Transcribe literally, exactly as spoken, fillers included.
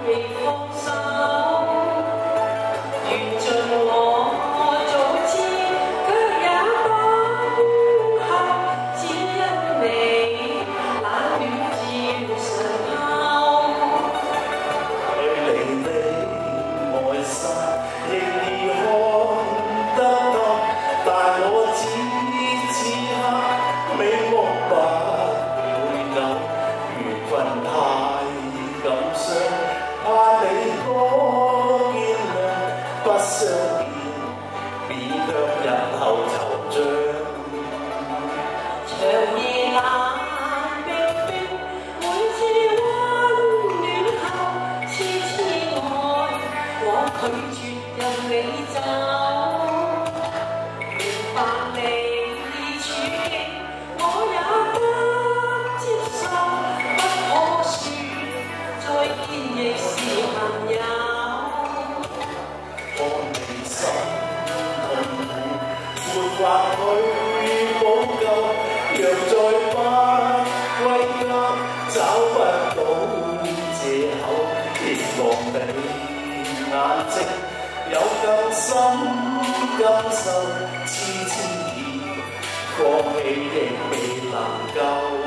亦放手，緣盡我早知，卻也不後，只因你冷暖照常透。 距離你愛心亦已看得透，但我只此刻美夢不會朽，緣分太感傷，怕你多見諒，不相見，免卻日後惆悵。 長夜冷冰冰，每次溫暖後，痴痴愛，我拒絕任你走。明白你處境，我也不接受，不可說再見亦是朋友。 看你心痛苦，沒法去補救，若再不歸家，找不到藉口，期望你眼睛有更深感受，痴痴意放棄亦未能夠。